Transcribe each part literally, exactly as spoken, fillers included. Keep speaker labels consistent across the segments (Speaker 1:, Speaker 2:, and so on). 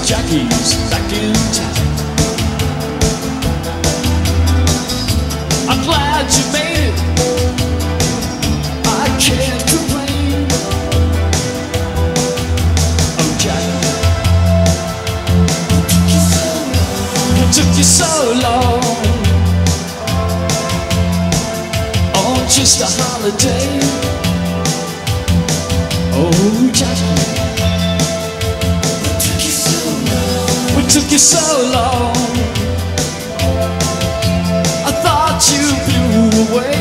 Speaker 1: Jackie's back in town. I'm glad you made it, I can't complain. Oh Jackie, it took you so long on just a holiday. Oh Jackie, it took you so long, I thought you blew away.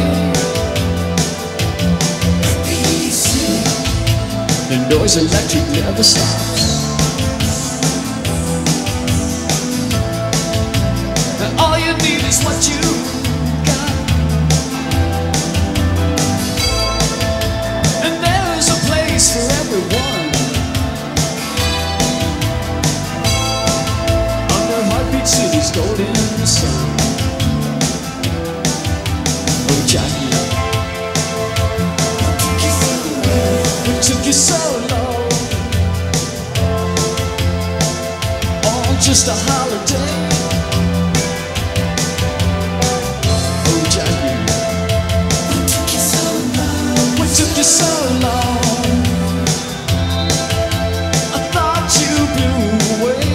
Speaker 1: The noise electric never stops, and all you need is what you got. And there's a place for everyone. City's golden sun. Oh Jackie, it took you so long on just a holiday. Oh Jackie, it took you so long, it took you so long, I thought you blew away.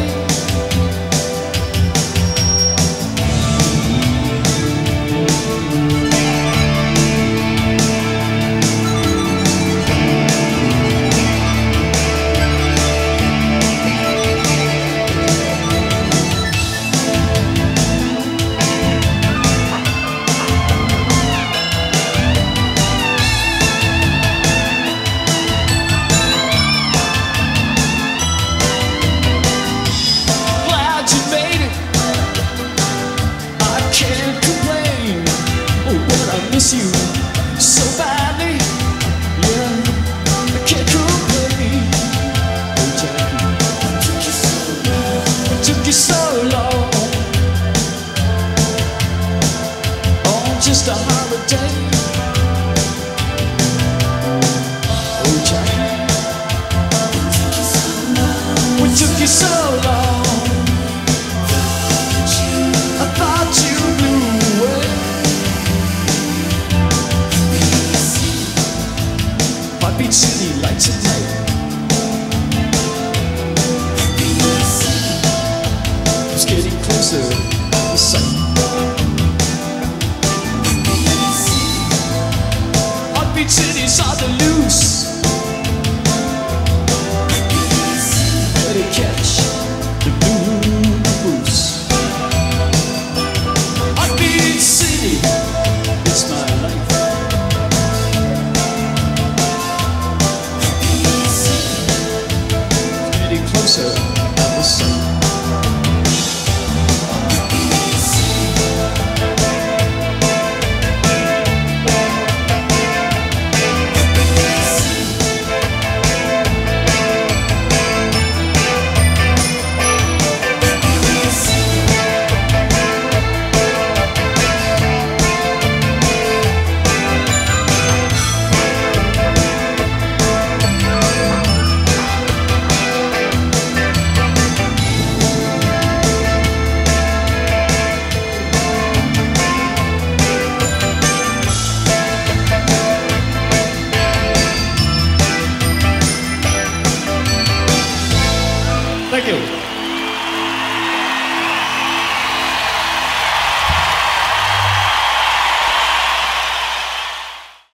Speaker 1: Miss you so badly, yeah, I can't complain. Oh Jackie, it took you so long, it took you so long on just a holiday. Oh Jackie, it took you so long, it took you so long, I thought you blew away. Beach City lights at night, it's getting closer to sight. Hot Beach City's on the loose, better catch the blues. Hot Beach City, it's my life. Closer, I was saying.